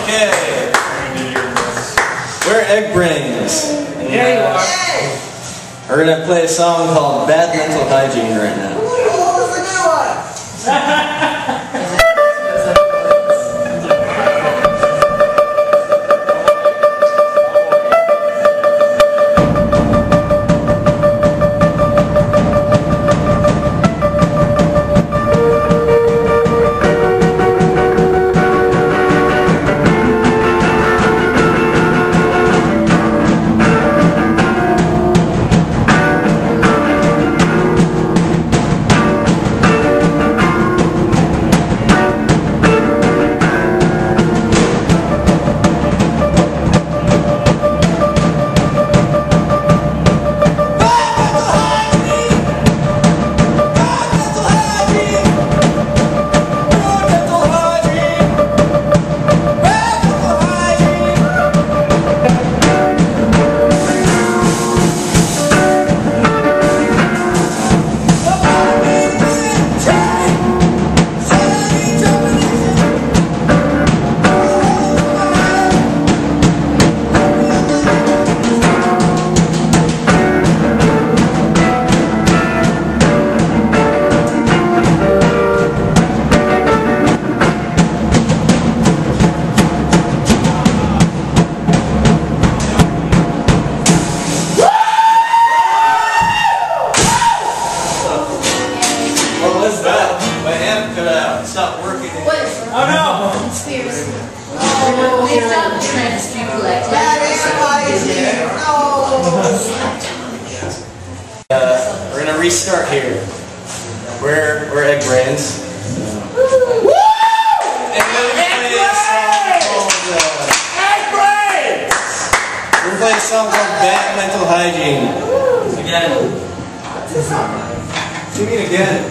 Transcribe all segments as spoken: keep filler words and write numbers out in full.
Okay. We're Egg Brains. There you are. We're gonna play a song called Bad Mental Hygiene right now. Stop working. Oh no! Conspiracy. Oh, we stopped trying to street collect. Uh, we're gonna restart here. We're we're Egg Brains. Woo! And we're gonna play a song called uh, Egg Brains! We're gonna play a song called Bad Mental Hygiene. Again. Sing it again.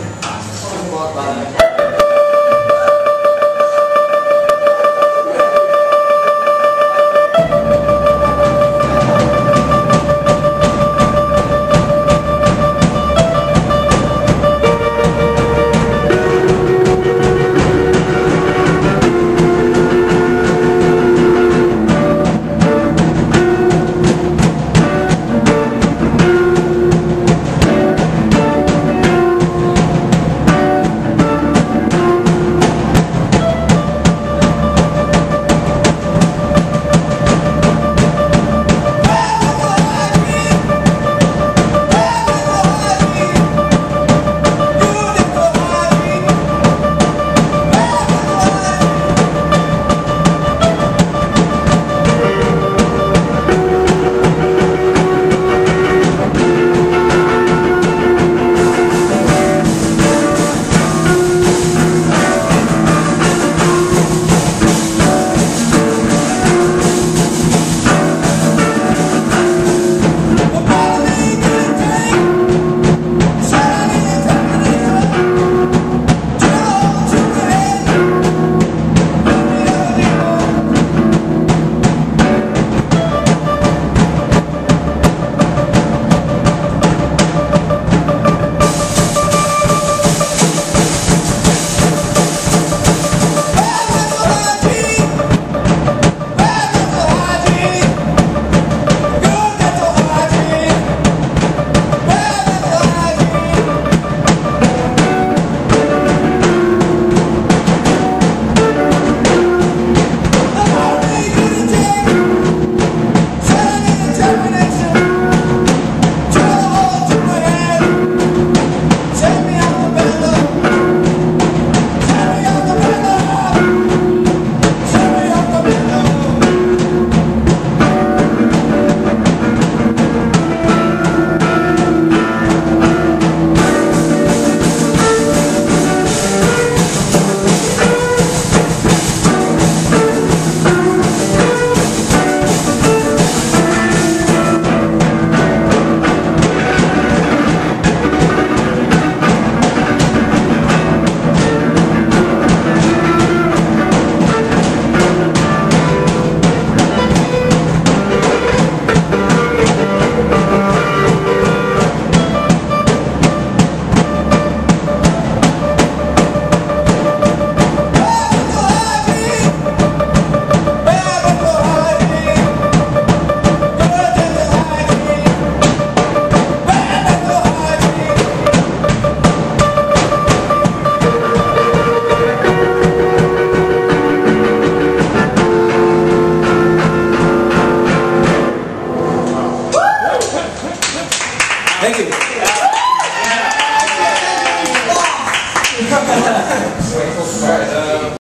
Thank you.